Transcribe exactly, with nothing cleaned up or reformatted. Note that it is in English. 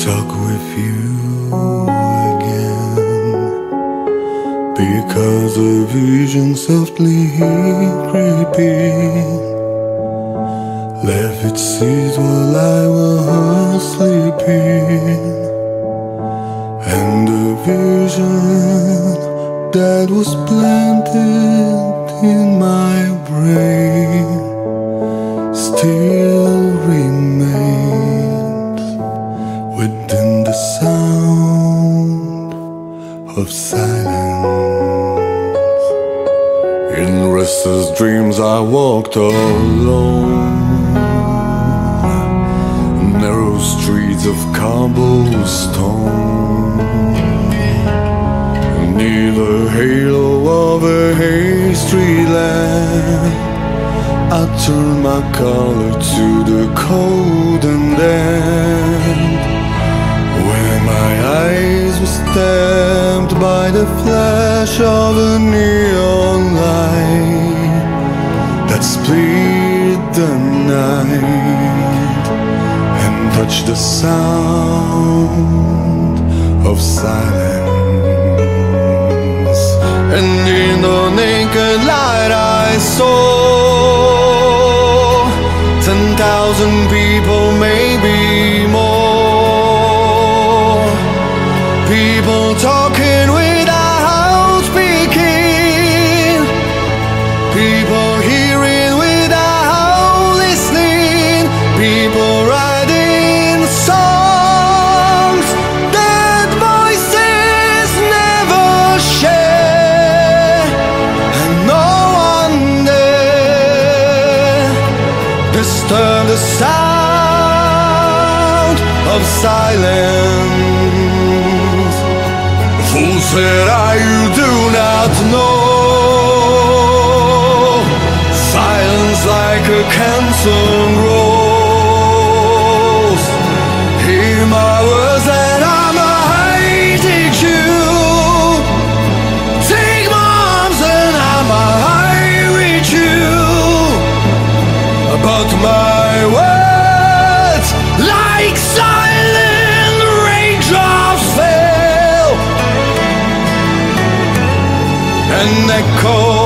talk with you again, because a vision softly creeping left its seeds while I was sleeping, and the vision that was planted in my brain still remains within the sound of silence. In restless dreams I walked alone, narrow streets of cobblestone, near the halo of a hay street lamp. I turned my collar to the cold and damp, when my eyes were stabbed by the flash of a neon light that split the night and touched the sound of silence. And in the naked light I saw ten thousand people, maybe more. People talking without speaking, people hearing without listening, people writing songs that voices never share, and no one there disturb the sound of silence. Fool said I, you do not know. Silence like a cancer grows. Hear my words and I'm hiding you. Take my arms and I'm high with you. But my words, like silent raindrops, fell and echo